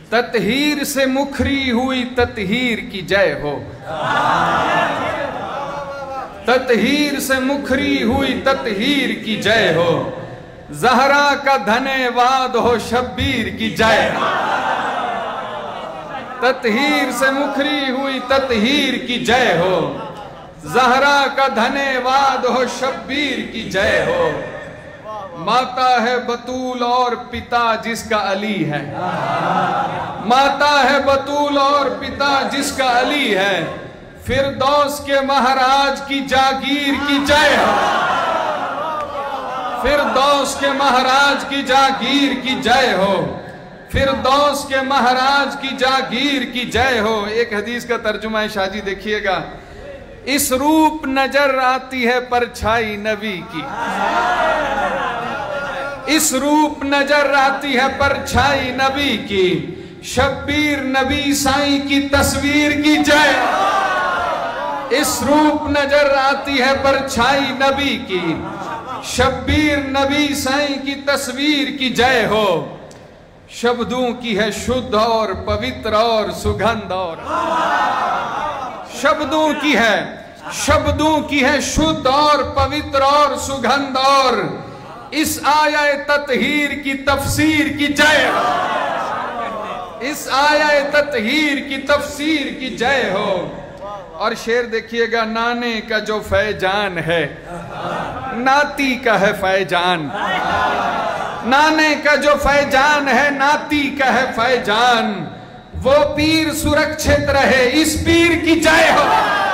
ततहीर से मुखरी हुई ततहीर की जय हो। ततहीर से मुखरी हुई ततहीर की जय हो। ज़हरा का धन्यवाद हो शब्बीर की जय। ततहीर से मुखरी हुई ततहीर की जय हो। ज़हरा का धन्यवाद हो शब्बीर की जय हो। माता है बतूल और पिता जिसका अली है। माता है बतूल और पिता जिसका अली है। फिरदौस के महाराज की जागीर की जय हो। फिरदौस के महाराज की जागीर की जय हो। फिरदौस के महाराज की जागीर की जय हो। एक हदीस का तर्जुमा है शाहजी, देखिएगा। इस रूप नजर आती है परछाई नबी की। इस रूप नजर आती है परछाई नबी की। शब्बीर नबी साईं की तस्वीर की जय। इस रूप नजर आती है परछाई नबी की। शब्बीर नबी साईं की तस्वीर की जय हो। शब्दों की है शुद्ध और पवित्र और सुगंध और शब्दों की है शुद्ध और पवित्र और सुगंध और इस आया ततहीर की तफसीर की जय हो। इस आया ततहीर की तफसीर की जय हो। और शेर देखिएगा, नाने का जो फैजान है नाती का है फैजान। नाने का जो फैजान है नाती का है फैजान। वो पीर सुरक्षित रहे इस पीर की जय हो।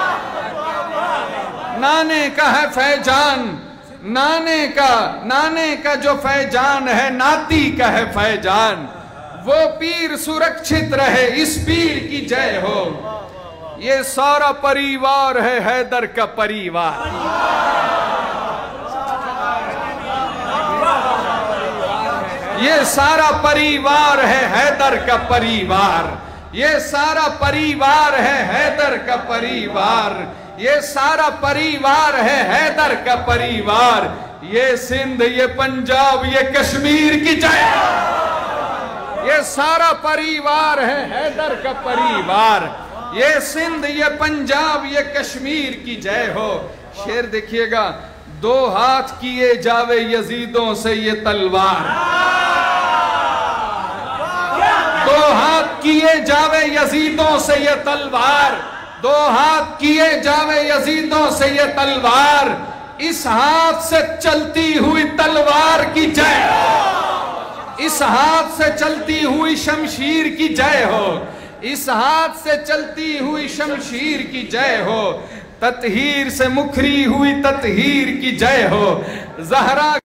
नाने का है फैजान, नाने का जो फैजान है नाती का है फैजान। वो पीर सुरक्षित रहे इस पीर की जय हो। ये सारा परिवार है हैदर का परिवार। ये सारा परिवार है हैदर का परिवार। ये सारा परिवार है हैदर का परिवार। ये सारा परिवार है हैदर का परिवार। ये सिंध, ये पंजाब, ये कश्मीर की जय। ये सारा परिवार है हैदर का परिवार। ये सिंध, ये पंजाब, ये कश्मीर की जय हो। शेर देखिएगा, दो हाथ किए जावे यजीदों से ये तलवार। दो हाथ किए जावे यजीदों से ये तलवार। दो हाथ किए जावे यजीदों से ये तलवार। इस हाथ से चलती हुई तलवार की जय। इस हाथ से चलती हुई शमशीर की जय हो। इस हाथ से चलती हुई शमशीर की जय हो। ततहीर से मुखरी हुई ततहीर की जय हो। ज़हरा